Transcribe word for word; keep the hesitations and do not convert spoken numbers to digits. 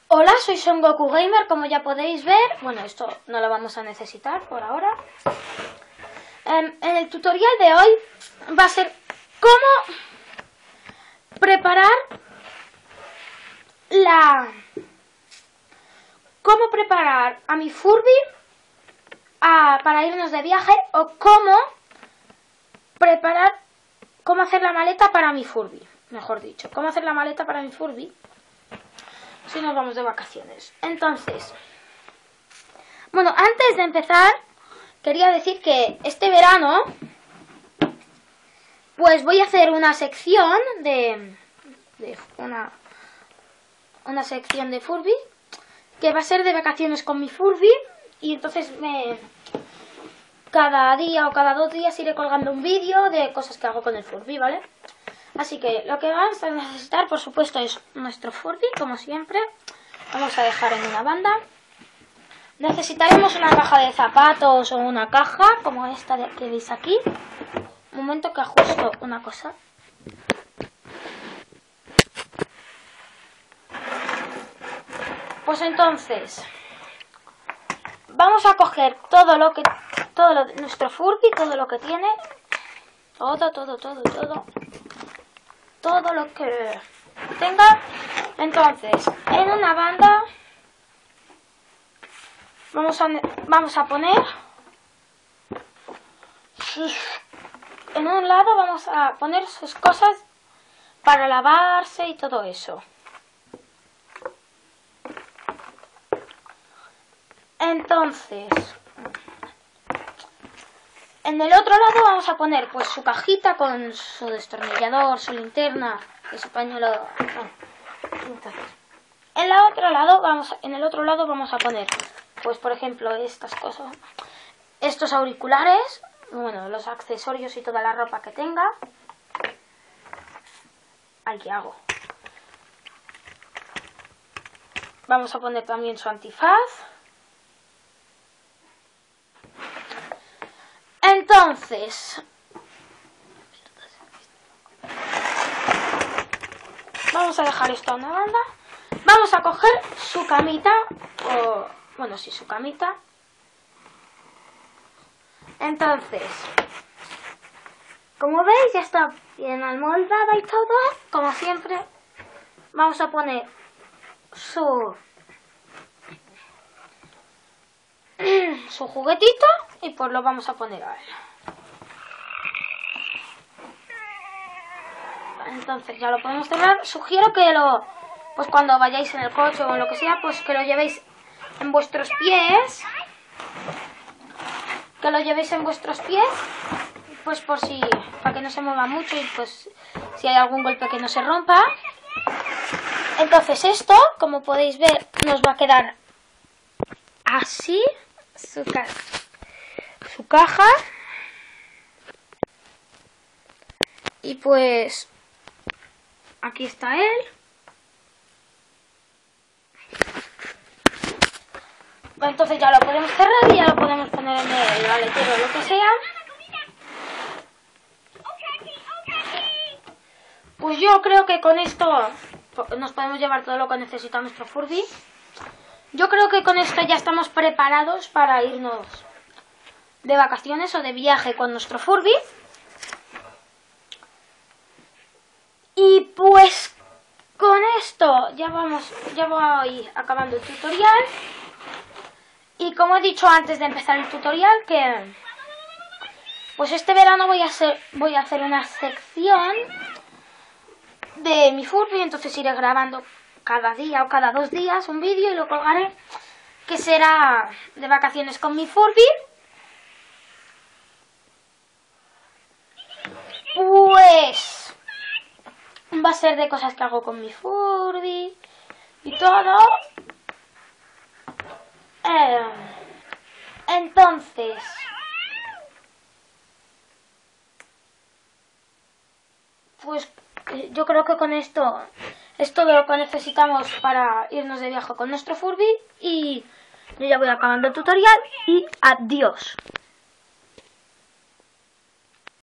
Hola, soy Son Goku Gamer, como ya podéis ver. Bueno, esto no lo vamos a necesitar por ahora. En, en el tutorial de hoy va a ser cómo preparar la... Cómo preparar a mi Furby a, para irnos de viaje, o cómo preparar, cómo hacer la maleta para mi Furby, mejor dicho, cómo hacer la maleta para mi Furby si nos vamos de vacaciones. Entonces, bueno, antes de empezar, quería decir que este verano, pues voy a hacer una sección de, de una, una sección de Furby, que va a ser de vacaciones con mi Furby, y entonces me, cada día o cada dos días iré colgando un vídeo de cosas que hago con el Furby, ¿vale? Así que lo que vamos a necesitar, por supuesto, es nuestro Furby, como siempre. Vamos a dejar en una banda. Necesitaremos una caja de zapatos o una caja, como esta de que veis aquí. Un momento que ajusto una cosa. Pues entonces, vamos a coger todo lo que, todo lo, nuestro Furby, todo lo que tiene. Todo, todo, todo, todo. Todo lo que tenga. Entonces, en una banda vamos a, vamos a poner, sus, en un lado vamos a poner sus cosas para lavarse y todo eso. Entonces, en el otro lado vamos a poner pues su cajita con su destornillador, su linterna y su pañuelo. Bueno, entonces, en la otro lado vamos, en el otro lado vamos a poner, pues por ejemplo estas cosas, estos auriculares, bueno, los accesorios y toda la ropa que tenga. Ay, ¿qué hago? Vamos a poner también su antifaz. Entonces, vamos a dejar esto a una banda. Vamos a coger su camita, o bueno, sí, su camita. Entonces, como veis, ya está bien amoldada y todo. Como siempre, vamos a poner su su juguetito y pues lo vamos a poner a él. Entonces ya lo podemos cerrar. Sugiero que lo, pues cuando vayáis en el coche o en lo que sea, pues que lo llevéis en vuestros pies. Que lo llevéis en vuestros pies, pues por si, para que no se mueva mucho y pues si hay algún golpe que no se rompa. Entonces esto, como podéis ver, nos va a quedar así, su, ca su caja. Y pues aquí está él. Entonces ya lo podemos cerrar y ya lo podemos poner en el maletero o lo que sea. Pues yo creo que con esto nos podemos llevar todo lo que necesita nuestro Furby. Yo creo que con esto ya estamos preparados para irnos de vacaciones o de viaje con nuestro Furby. Y pues con esto ya vamos, ya voy acabando el tutorial. Y como he dicho antes de empezar el tutorial, que pues este verano voy a hacer, voy a hacer una sección de mi Furby. Entonces iré grabando cada día o cada dos días un vídeo y lo colgaré, que será de vacaciones con mi Furby. Pues va a ser de cosas que hago con mi Furby y todo. Eh, entonces, pues yo creo que con esto es todo lo que necesitamos para irnos de viaje con nuestro Furby. Y yo ya voy acabando el tutorial y adiós.